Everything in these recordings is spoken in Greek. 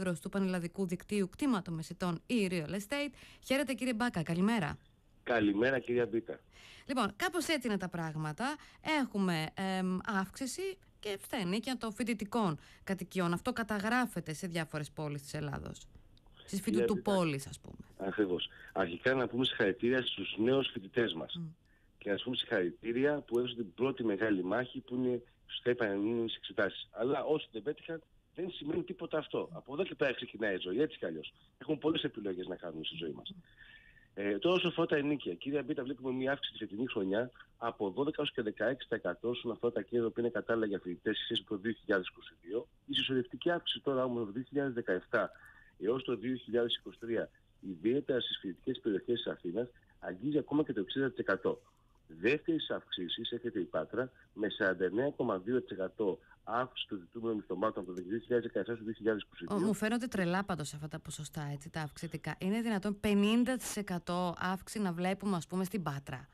πρόεδρος του Πανελλαδικού Δικτύου Κτήματομεσητών e-Real Estate. Χαίρετε κύριε Μπάκα, καλημέρα. Καλημέρα κυρία Μπίτα. Λοιπόν, κάπως έτσι είναι τα πράγματα. Έχουμε αύξηση και στα ενοίκια των φοιτητικών κατοικιών. Αυτό καταγράφεται σε διάφορες πόλεις της Ελλάδος. Στις φοιτητοπόλεις, ας πούμε. Ακριβώς. Αρχικά να πούμε συγχαρητήρια στους νέους φοιτητές μας. Και να πούμε συγχαρητήρια που έδωσαν την πρώτη μεγάλη μάχη που είναι στους επανειλημμένες εξετάσεις. Αλλά όσοι δεν πέτυχαν δεν σημαίνει τίποτα αυτό. Από εδώ και πέρα ξεκινάει η ζωή, έτσι κι αλλιώς. Έχουμε πολλές επιλογές να κάνουμε στη ζωή μας. Τώρα όσο αφορά τα ενοίκια, κύριε Μπίτα, βλέπουμε μια αύξηση τη φετινή χρονιά από 12% και 16% όσον αφορά τα κέρδη που είναι κατάλληλα για φοιτητές σε σχέση με το 2022. Η συσσωρευτική αύξηση τώρα όμως το 2017 έως το 2023, ιδιαίτερα στις φοιτητικές περιοχές της Αθήνας, αγγίζει ακόμα και το 60%. Δεύτερης αυξήσεις έρχεται η Πάτρα με 49,2% αύξηση των ζητούμενων μισθωμάτων από το 2017 στο 2022. Μου φαίνονται τρελά πάντως αυτά τα ποσοστά, έτσι, τα αυξητικά. Είναι δυνατόν 50% αύξηση να βλέπουμε, ας πούμε, στην Πάτρα?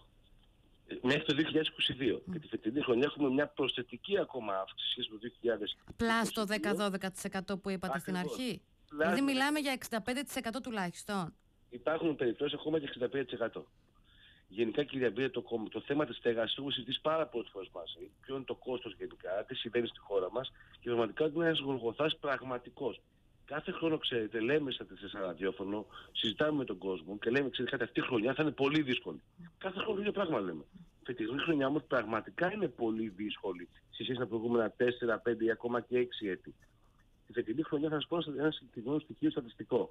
Μέχρι το 2022. Και τη φετινή χρονιά έχουμε μια προσθετική ακόμα αύξηση σχέση με το 2022. Πλάς το 10-12% που είπατε στην αρχή. Δηλαδή μιλάμε για 65% τουλάχιστον. Υπάρχουν περιπτώσεις ακόμα και 65%. Γενικά, κύριε Μπίτα, το θέμα της στέγασης έχουμε συζητήσει πάρα πολλές φορές μαζί. Ποιο είναι το κόστος γενικά, τι συμβαίνει στη χώρα μας και πραγματικά είναι ένας γολγοθάς πραγματικός. Κάθε χρόνο, ξέρετε, λέμε σε ραδιόφωνο, συζητάμε με τον κόσμο και λέμε, ξέρετε, κάτι αυτή η χρονιά θα είναι πολύ δύσκολη. Κάθε χρόνο ίδιο πράγμα λέμε. Φετινή χρονιά όμως πραγματικά είναι πολύ δύσκολη σε σχέση με τα προηγούμενα 4, 5 ή ακόμα και 6 έτη. Τη φετινή χρονιά θα σας πω ένα συγκεκριμένο στοιχείο στατιστικό.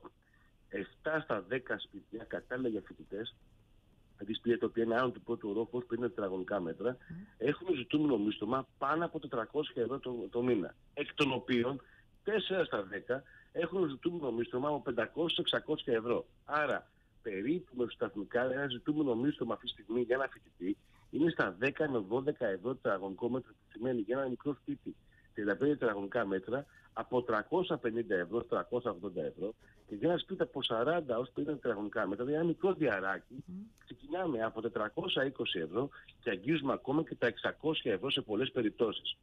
7 στα 10 σπίτια κατάλληλα για φοιτητές, δηλαδή σπίτια τα οποία είναι άνω του πρώτου ορόφου, 50 τετραγωνικά μέτρα, έχουν ζητούμενο μίσθωμα πάνω από 400 ευρώ το μήνα. Εκ των οποίων 4 στα 10 έχουν ζητούμενο μίσθωμα από 500-600 ευρώ. Άρα, περίπου μεσοσταθμικά ένα ζητούμενο μίσθωμα αυτή τη στιγμή για ένα φοιτητή είναι στα 10 με 12 ευρώ τετραγωνικό μέτρο, που σημαίνει για ένα μικρό σπίτι 35 τετραγωνικά μέτρα από 350 ευρώ στα 380 ευρώ, και για ένα σπίτι από 40 ως 50 τετραγωνικά μέτρα, δηλαδή ένα μικρό διαράκι, ξεκινάμε από 420 ευρώ και αγγίζουμε ακόμα και τα 600 ευρώ σε πολλές περιπτώσεις.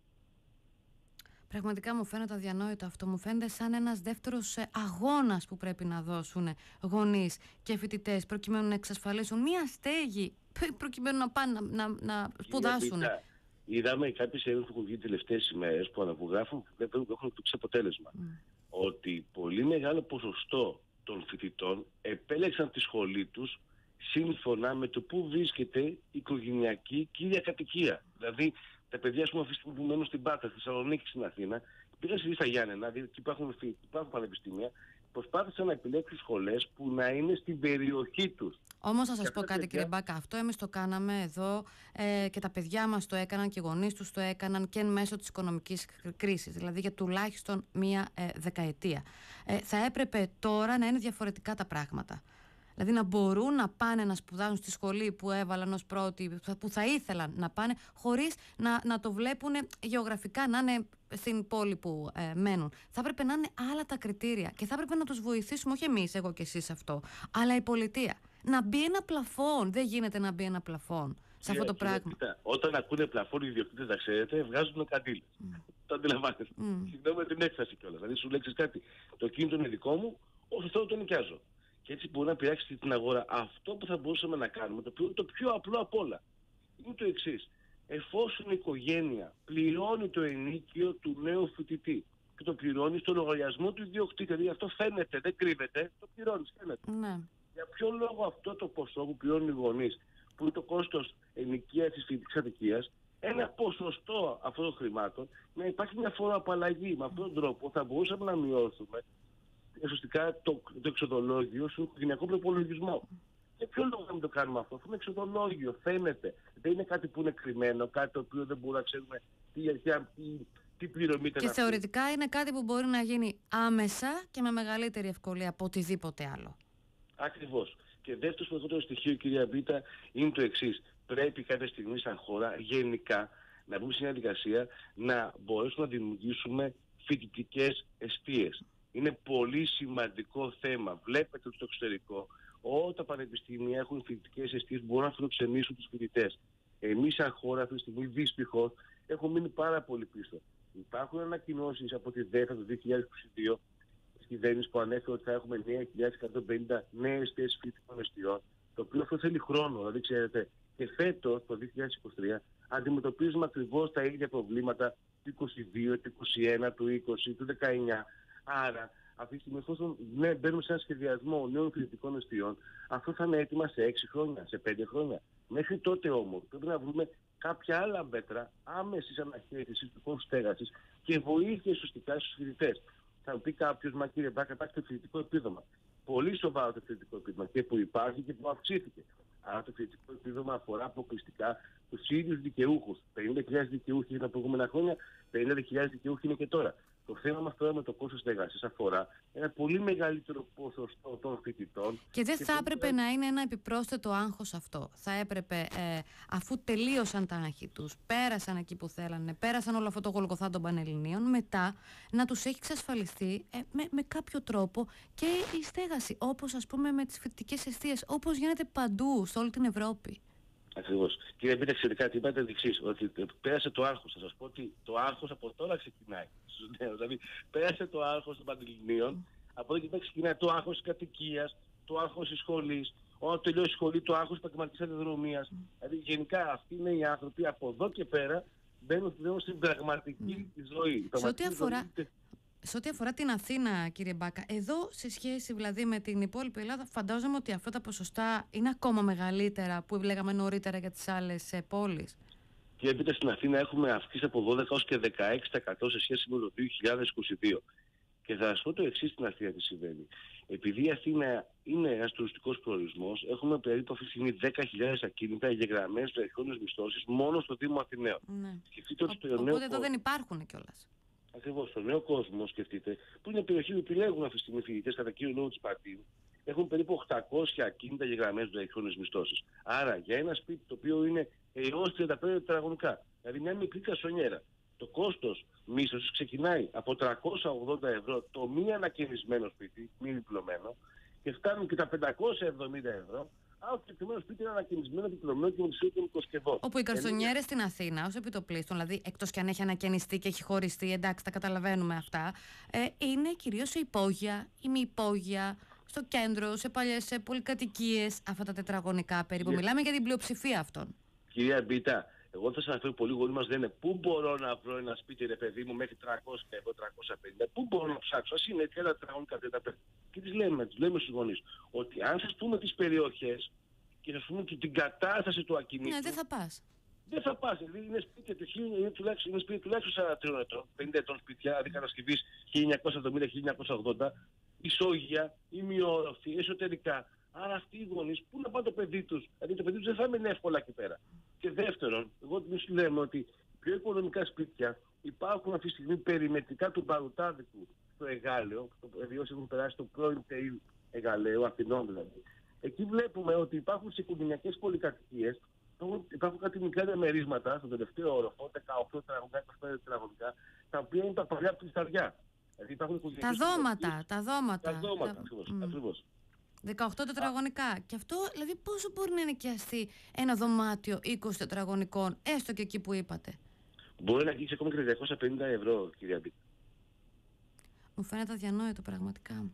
Πραγματικά μου φαίνεται αδιανόητο αυτό. Μου φαίνεται σαν ένας δεύτερος αγώνας που πρέπει να δώσουν γονείς και φοιτητές προκειμένου να εξασφαλίσουν μία στέγη, προκειμένου να πάνε να σπουδάσουν. Είδαμε κάποιες έρευνες που έχουν βγει τελευταίες ημέρες που γράφουν και έχουν το αποτέλεσμα. Ότι πολύ μεγάλο ποσοστό των φοιτητών επέλεξαν τη σχολή τους σύμφωνα με το που βρίσκεται η οικογενειακή κύρια κατοικία. Δηλαδή, τα παιδιά, ας πούμε, αυτή τη στιγμή που μένουν στην Πάτρα, στη Θεσσαλονίκη, στην Αθήνα, πήγαν στα Γιάννενα, δηλαδή εκεί υπάρχουν πανεπιστήμια, προσπάθησαν να επιλέξουν σχολές που να είναι στην περιοχή τους. Όμως θα σας πω κάτι, κύριε Μπάκα, αυτό εμείς το κάναμε εδώ και τα παιδιά μας το έκαναν και οι γονείς τους το έκαναν και εν μέσω της οικονομικής κρίσης, δηλαδή για τουλάχιστον μία δεκαετία. Θα έπρεπε τώρα να είναι διαφορετικά τα πράγματα. Δηλαδή να μπορούν να πάνε να σπουδάσουν στη σχολή που έβαλαν ως πρώτη, που θα ήθελαν να πάνε, χωρίς να το βλέπουν γεωγραφικά, να είναι στην πόλη που μένουν. Θα έπρεπε να είναι άλλα τα κριτήρια και θα έπρεπε να τους βοηθήσουμε, όχι εμείς, εγώ και εσείς αυτό, αλλά η πολιτεία. Να μπει ένα πλαφόν. Δεν γίνεται να μπει ένα πλαφόν σε αυτό το πράγμα. Όταν ακούνε πλαφόν οι ιδιοκτήτες, να ξέρετε, βγάζουν καντήλες. Το αντιλαμβάνεστε. Συγγνώμη την έκφραση κιόλας. Δηλαδή σου λέξεις κάτι. Το κίνητο είναι δικό μου, όσο θέλω το νοικιάζω. Και έτσι μπορεί να επηρεάσει την αγορά. Αυτό που θα μπορούσαμε να κάνουμε, το πιο απλό απ' όλα, είναι το εξής. Εφόσον η οικογένεια πληρώνει το ενοίκιο του νέου φοιτητή και το πληρώνει στο λογαριασμό του ιδιοκτήτη, δηλαδή αυτό φαίνεται, δεν κρύβεται, το πληρώνει, φαίνεται. Ναι. Για ποιο λόγο αυτό το ποσό που πληρώνουν οι γονείς, που είναι το κόστος ενοικίας της φοιτητικής κατοικίας, ένα ποσοστό αυτών των χρημάτων, να υπάρχει μια φοροαπαλλαγή? Με αυτόν τον τρόπο θα μπορούσαμε να μειώσουμε ουσιαστικά το εξοδολόγιο στον οικογενειακό προπολογισμό. Για ποιο λόγο να μην το κάνουμε αυτό? Αυτό είναι εξοδολόγιο, φαίνεται. Δεν είναι κάτι που είναι κρυμμένο, κάτι το οποίο δεν μπορούμε να ξέρουμε τι πληρωμή ήταν. Και θεωρητικά είναι κάτι που μπορεί να γίνει άμεσα και με μεγαλύτερη ευκολία από οτιδήποτε άλλο. Ακριβώς. Και δεύτερο σημαντικότερο στοιχείο, κυρία Μπίτα, είναι το εξής. Πρέπει κάποια στιγμή σαν χώρα γενικά να μπούμε σε μια διαδικασία να μπορέσουμε να δημιουργήσουμε φοιτητικές εστίες. Είναι πολύ σημαντικό θέμα. Βλέπετε ότι στο εξωτερικό όλα τα πανεπιστήμια έχουν φοιτητικές εστίες που μπορούν να φιλοξενήσουν τους φοιτητές. Εμείς σαν χώρα αυτή τη στιγμή δυστυχώς έχουμε μείνει πάρα πολύ πίσω. Υπάρχουν ανακοινώσεις από τη ΔΕΦΑ το 2022 κυβέρνησης που ανέφερε ότι θα έχουμε 9.150 νέες θέσεις φοιτητικών εστιών, το οποίο αυτό θέλει χρόνο. Δηλαδή, ξέρετε, και φέτος, το 2023, αντιμετωπίζουμε ακριβώς τα ίδια προβλήματα του 22, του 21, του 20, του 19. Άρα, αυτή τη στιγμή, εφόσον μπαίνουμε σε ένα σχεδιασμό νέων φοιτητικών εστιών, αυτό θα είναι έτοιμα σε 6 χρόνια, σε 5 χρόνια. Μέχρι τότε όμως πρέπει να βρούμε κάποια άλλα μέτρα άμεσης αναχέτησης του κόστους στέγασης και βοήθεια ουσιαστικά στους φοιτητές. Θα μου πει κάποιος, μα κύριε Μπάκα, υπάρχει το φοιτητικό επίδομα. Πολύ σοβαρό το φοιτητικό επίδομα και που υπάρχει και που αυξήθηκε. Άρα το φοιτητικό επίδομα αφορά αποκλειστικά τους ίδιους δικαιούχους. 50.000 δικαιούχοι τα προηγούμενα χρόνια, 50.000 δικαιούχοι είναι και τώρα. Το θέμα μας τώρα με το κόστος στέγασης αφορά ένα πολύ μεγαλύτερο ποσοστό των φοιτητών. Και δεν θα έπρεπε να είναι ένα επιπρόσθετο άγχος αυτό. Θα έπρεπε, αφού τελείωσαν τα άγχη τους, πέρασαν εκεί που θέλανε, πέρασαν όλο αυτό το γολγοθά των Πανελληνίων, μετά να τους έχει εξασφαλιστεί με κάποιο τρόπο και η στέγαση. Όπως ας πούμε με τις φοιτητικές εστίες, όπως γίνεται παντού σε όλη την Ευρώπη. Ακριβώς. Κύριε Μπίτα, ξέρετε κάτι, είπατε εξής, ότι πέρασε το άγχος. Θα σας πω ότι το άγχος από τώρα ξεκινάει στους νέους. Δηλαδή, πέρασε το άγχος των Πανελληνίων, από εδώ και πέρα ξεκινάει το άγχος της κατοικίας, το άγχος της σχολής, όταν τελειώσει η σχολή, το άγχος της επαγγελματικής αδειοδρομίας. Δηλαδή, γενικά, αυτοί είναι οι άνθρωποι από εδώ και πέρα μπαίνουν στην πραγματική ζωή. Σε ό,τι αφορά την Αθήνα, κύριε Μπάκα, εδώ σε σχέση δηλαδή με την υπόλοιπη Ελλάδα, φαντάζομαι ότι αυτά τα ποσοστά είναι ακόμα μεγαλύτερα που λέγαμε νωρίτερα για τις άλλες πόλεις. Και έπειτα στην Αθήνα έχουμε αυξήσει από 12% ως και 16% σε σχέση με το 2022. Και θα σας πω το εξής στην Αθήνα τι συμβαίνει. Επειδή η Αθήνα είναι ένας τουριστικός προορισμός, έχουμε περίπου αυτή τη στιγμή 10.000 ακίνητα εγγεγραμμένες στους αρχαιώνες μισθώσεις μόνο στο Δήμο Αθηναίων. Ναι. Οπότε εδώ δεν υπάρχουν κιόλας. Ακριβώς, στον νέο κόσμο, σκεφτείτε, που είναι περιοχή που επιλέγουν αυτή τη στιγμή φοιτητές κατά κύριο λόγο της Πατίνου, έχουν περίπου 800 ακίνητα γεγραμμένες στους αρχαιώνες μισθώσεις. Άρα, για ένα σπίτι το οποίο είναι έως 35 τετραγωνικά, δηλαδή μια μικρή κασονιέρα, το κόστος μίσθωσης ξεκινάει από 380 ευρώ το μη ανακαινισμένο σπίτι, μη διπλωμένο, και φτάνουν και τα 570 ευρώ. Αν το συγκεκριμένο σπίτι είναι ανακαινισμένο, διπλωμένο και με ισότιμο οικοσκευό. Όπου οι καρσονιέρες στην Αθήνα, ως επιτοπλίστων, δηλαδή εκτός κι αν έχει ανακαινιστεί και έχει χωριστεί, εντάξει, τα καταλαβαίνουμε αυτά, είναι κυρίως σε υπόγεια ή μη υπόγεια, στο κέντρο, σε παλιές πολυκατοικίες, αυτά τα τετραγωνικά περίπου. Μιλάμε για την πλειοψηφία αυτών. Κυρία Μπίτα, εγώ θα σας αναφέρω, πολλοί γονείς μας λένε πού μπορώ να βρω ένα σπίτι, ρε παιδί μου, μέχρι 300 ευρώ, 350. Πού μπορώ να ψάξω, ας είναι έτσι, ένα τετραγωνικά 35. Και τις λέμε στους γονείς ότι αν σας πούμε τις περιοχές και σας πούμε και την κατάσταση του ακινήτου. Ναι, δεν θα πας. Δεν θα πας, δηλαδή είναι σπίτια του τουλάχιστον 43 ετών, 50 ετών σπίτια, δηλαδή κατασκευής 1970-1980, ισόγεια, ημιόρροφη, εσωτερικά. Άρα αυτοί οι γονείς πού να πάνε το παιδί τους, δηλαδή το παιδί τους δεν θα μείνει εύκολα εκεί πέρα. Και δεύτερον, εμείς λέμε ότι πιο οικονομικά σπίτια υπάρχουν αυτή τη στιγμή περιμετρικά του Μπαρουτάδικου στο Εγάλεο, δηλαδή όσοι έχουν περάσει το πρώην ΤΕΙ Εγαλαίου, Αθηνών δηλαδή. Εκεί βλέπουμε ότι υπάρχουν σε οικογενειακές πολυκατοικίες, υπάρχουν κάτι μικρά διαμερίσματα στον τελευταίο όροφο, 18 τετραγωνικά, 25 τετραγωνικά, τα οποία είναι τα παλιά πλησταριά. Δηλαδή τα δώματα. Ακριβώς. 18 τετραγωνικά. Και αυτό, δηλαδή, πόσο μπορεί να νοικιαστεί ένα δωμάτιο 20 τετραγωνικών, έστω και εκεί που είπατε? Μπορεί να αγγίξει ακόμα και 250 ευρώ, κυρία Μπίτα. Μου φαίνεται αδιανόητο πραγματικά.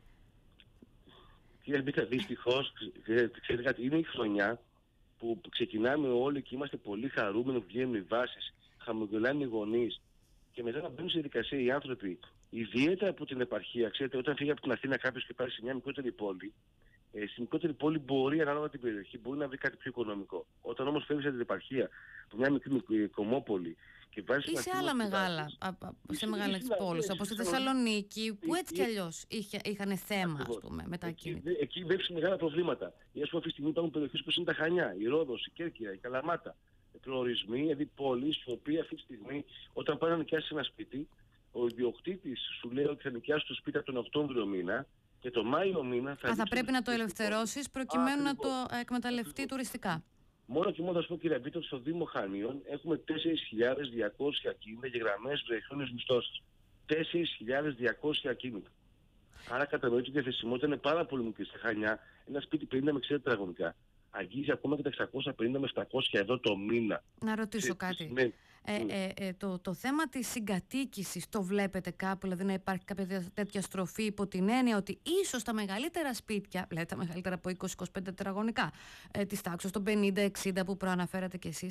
Κυρία Μπίτα, δυστυχώς, ξέρετε κάτι, είναι η χρονιά που ξεκινάμε όλοι και είμαστε πολύ χαρούμενοι που βγαίνουν οι βάσεις, χαμογελάνε οι γονείς και μετά να μπαίνουν σε διαδικασία οι άνθρωποι, ιδιαίτερα από την επαρχία. Ξέρετε, όταν φύγει από την Αθήνα κάποιος και πάει σε μια μικρότερη πόλη, στην μικρότερη πόλη μπορεί, ανάλογα την περιοχή, μπορεί να βρει κάτι πιο οικονομικό. Όταν όμως φεύγεις από την επαρχία, από μια μικρή κομμόπολη και βάζεις ή σε άλλα σε μεγάλες πόλεις, όπως στη Θεσσαλονίκη, που έτσι κι αλλιώς είχαν θέμα, ας πούμε, με τα ακίνητα. Εκεί βρίσκουν μεγάλα προβλήματα. Ή ας πούμε αυτή τη στιγμή υπάρχουν περιοχές που είναι τα Χανιά, η Ρόδος, η Κέρκυρα, η Καλαμάτα. Προορισμοί, δηλαδή πόλεις, οι οποίοι αυτή τη στιγμή, όταν πάνε να νοικιάσεις ένα σπίτι, ο ιδιοκτήτης σου λέει ότι θα νοικιάσει το σπίτι από τον Οκτώβριο μήνα και το Μάιο μήνα θα πρέπει να το ελευθερώσεις προκειμένου να το εκμεταλλευτεί τουριστικά. Μόνο και μόνο θα σου πω, κύριε Μπίτα, στο Δήμο Χανίων έχουμε 4.200 ακίνητα γεγραμμένες στους αρχαιώνες μισθώσεις. 4.200 ακίνητα. Άρα κατανοείτε ότι η διαθεσιμότητα είναι πάρα πολύ μικρή. Στα Χανιά, ένα σπίτι 50 με 60 τετραγωνικά αγγίζει ακόμα και τα 650 με 700 ευρώ το μήνα. Να ρωτήσω κάτι. το θέμα της συγκατοίκησης το βλέπετε κάπου, δηλαδή να υπάρχει κάποια τέτοια στροφή υπό την έννοια ότι ίσως τα μεγαλύτερα σπίτια, δηλαδή τα μεγαλύτερα από 20-25 τετραγωνικά, της τάξης των 50-60 που προαναφέρατε κι εσείς,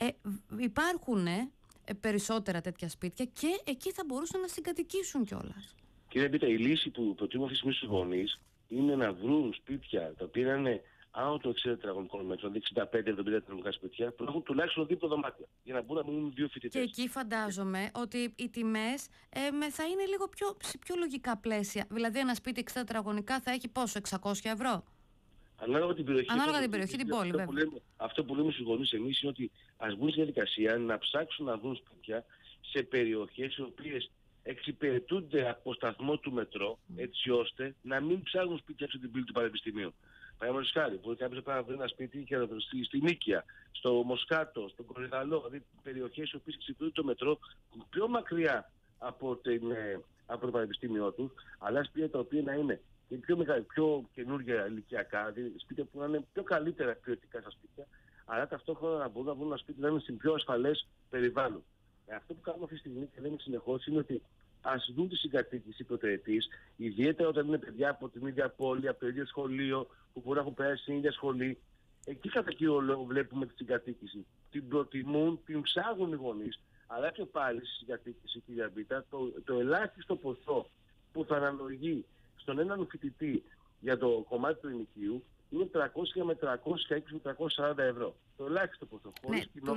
υπάρχουν περισσότερα τέτοια σπίτια και εκεί θα μπορούσαν να συγκατοικήσουν κιόλας. Κύριε Μπίτα, η λύση που προτείνουμε αυτή τη στιγμή στους γονείς είναι να βρουν σπίτια τα οποία είναι άνω των 60 τετραγωνικών μέτρων, δηλαδή 65-70 τετραγωνικά σπίτια, που έχουν τουλάχιστον 2 δωμάτια, για να μπορούν να μείνουν 2 φοιτητές. Και εκεί φαντάζομαι ότι οι τιμές θα είναι λίγο σε πιο λογικά πλαίσια. Δηλαδή ένα σπίτι 60 τετραγωνικά θα έχει πόσο, 600 ευρώ? Ανάλογα την περιοχή. Ανάλογα την περιοχή, την πόλη, βέβαια. Αυτό που λέμε στους γονείς εμείς είναι ότι ας μπουν στη διαδικασία να ψάξουν να βρουν σπίτια σε περιοχές οι οποίες εξυπηρετούνται από σταθμό του μετρό, έτσι ώστε να μην ψάχνουν σπίτια από την πύλη του Πανεπιστημίου. Παραδείγματος χάρη, μπορεί κάποιος να βρει ένα σπίτι και στη Νίκαια, στο Μοσκάτο, στον Κορυδαλό, δηλαδή περιοχές οι οποίες εξυπηρετούνται το μετρό πιο μακριά από το Πανεπιστήμιο του, αλλά σπίτια τα οποία να είναι και πιο καινούργια ηλικιακά, δηλαδή σπίτια που να είναι πιο καλύτερα ποιοτικά στα σπίτια, αλλά ταυτόχρονα να μπορούν να βρουν ένα σπίτι να είναι σε πιο ασφαλές περιβάλλον. Αυτό που κάνουμε αυτή τη στιγμή και λέμε συνεχώς είναι ότι ας δουν τη συγκατοίκηση πρωτοετής, ιδιαίτερα όταν είναι παιδιά από την ίδια πόλη, από το ίδιο σχολείο, που μπορεί να έχουν περάσει στην ίδια σχολή. Εκεί κατά κύριο λόγο βλέπουμε τη συγκατοίκηση. Την προτιμούν, την ψάχνουν οι γονείς, αλλά και πάλι στη συγκατοίκηση, κυρία Μπίτα, το ελάχιστο ποσό που θα αναλογεί στον έναν φοιτητή για το κομμάτι του ενοικίου είναι 300 με 360 με 340 ευρώ. Το ελάχιστο ποσό. Ναι,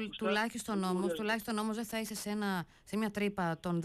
τουλάχιστον όμως δεν θα είσαι σε μια τρύπα των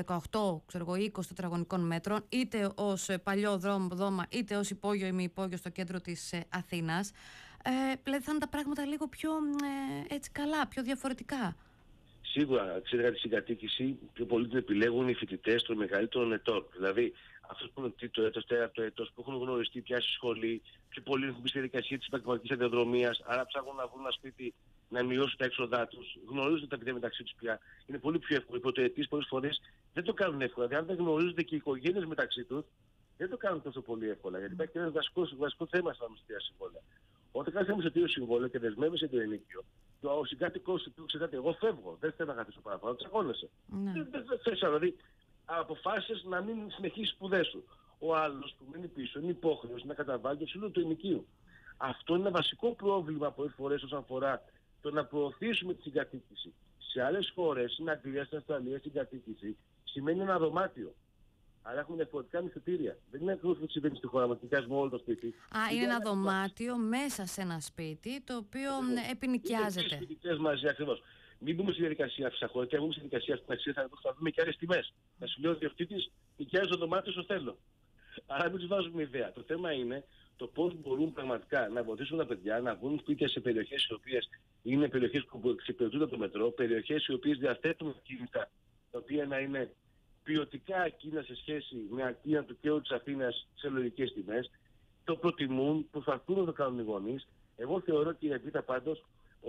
18-20 τετραγωνικών μέτρων, είτε ως παλιό δώμα, είτε ως υπόγειο ή μη υπόγειο στο κέντρο της Αθήνας. Δηλαδή θα είναι τα πράγματα λίγο πιο έτσι καλά, πιο διαφορετικά. Σίγουρα, ξέρετε, τη συγκατοίκηση πιο πολύ την επιλέγουν οι φοιτητές των μεγαλύτερων ετών. Δηλαδή, αυτός που είναι τρίτο έτος, τέταρτο έτος, που έχουν γνωριστεί πια στη σχολή, πιο πολύ έχουν μπει στη διαδικασία της επαγγελματικής σταδιοδρομίας, άρα ψάχνουν να βρουν ένα σπίτι να μειώσουν τα έξοδά τους, γνωρίζονται τα παιδιά μεταξύ τους πια. Είναι πολύ πιο εύκολο. Οι πρωτοετής πολλές φορές δεν το κάνουν εύκολα. Δηλαδή, αν δεν γνωρίζονται και οι οικογένειες μεταξύ τους, δεν το κάνουν τόσο πολύ εύκολα. Γιατί υπάρχει και ένα βασικό θέμα στα μυστήρια συμβόλαια. Όταν κάνεις ένα μισθωτήριο συμβόλαιο και δεσμεύεσαι το ενοίκιο, ο συγκάτοικός του ξέρετε, εγώ φεύγω, δεν θέλω να καθίσω παραπάνω, τσακώνεσαι. Δεν θες, δηλαδή, αποφάσισες να μην συνεχίσεις σπουδές σου. Ο άλλος που μένει πίσω είναι υπόχρεος να καταβάλει το σύλλογο του ενοικίου. Αυτό είναι ένα βασικό πρόβλημα πολλές φορές όσον αφορά το να προωθήσουμε τη συγκατοίκηση. Σε άλλες χώρες, στην Αγγλία, στην Αυστραλία, συγκατοίκηση σημαίνει ένα δωμάτιο. Άρα έχουμε διαφορετικά μυθιστήρια. Δεν είναι ακριβώς που συμβαίνει στη χώρα μας, νοικιάζουμε όλο το σπίτι. Είναι ένα δωμάτιο μέσα σε ένα σπίτι, το οποίο επινοικιάζεται. Είναι σπίτες μαζί, ακριβώς. Μην μπούμε στη διαδικασία φυσαχώρη και αν μπούμε στη διαδικασία στην αξία θα δούμε και άλλες τιμές. Θα σου λέει ο διοκτήτης νοικιάζει το δωμάτιο στο θέλω. Άρα μην τους βάζουμε ιδέα. Το θέμα είναι το πώς μπορούν πραγματικά να βοηθήσουν τα παιδιά να βρουν σπίτια σε περιοχές οι οποίες είναι περιοχές που εξυπηρετούνται από το μετρό, περιοχές οι οποίες διαθέτουν ακίνητα τα οποία να είναι ποιοτικά ακίνητα σε σχέση με ακίνητα του κέντρου της Αθήνας σε λογικές τιμές. Το προτιμούν, προσπαθούν να το κάνουν οι γονείς. Εγώ θεωρώ, κύριε Πίτα, πάντως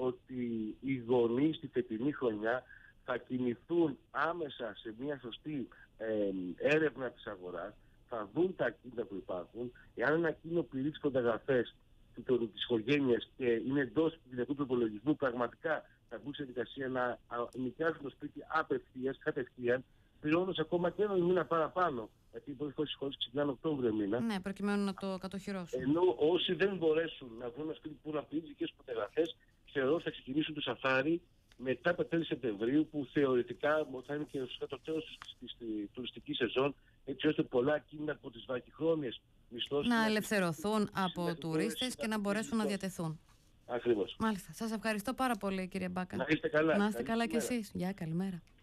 ότι οι γονείς στη φετινή χρονιά θα κινηθούν άμεσα σε μια σωστή έρευνα της αγοράς, θα δουν τα ακίνητα που υπάρχουν. Εάν ένα ακίνητο πληρεί τις προδιαγραφές της οικογένειας και είναι εντός του δυνατού προπολογισμού, πραγματικά θα μπουν σε δικασία να νοικιάσουν το σπίτι κατευθείαν, πληρώνοντας ακόμα και ένα μήνα παραπάνω. Γιατί πολλές φορές οι σχολές ξεκινάνε Οκτώβριο μήνα. Ναι, προκειμένου να το κατοχυρώσουν. Ενώ όσοι δεν μπορέσουν να βρουν ένα σπίτι που να πληρεί τις δικές τους προδιαγραφές, θεωρώ θα ξεκινήσουν το σαφάρι μετά το τέλος Σεπτεμβρίου, που θεωρητικά θα είναι και το τέλος της τουριστικής σεζόν, έτσι ώστε πολλά ακίνητα από τις βραχυχρόνιες μισθώσεις να ελευθερωθούν από τουρίστες και να μπορέσουν να διατεθούν. Ακριβώς. Μάλιστα. Σας ευχαριστώ πάρα πολύ, κύριε Μπάκα. Να είστε καλά. Να είστε καλά κι εσείς. Γεια, καλημέρα.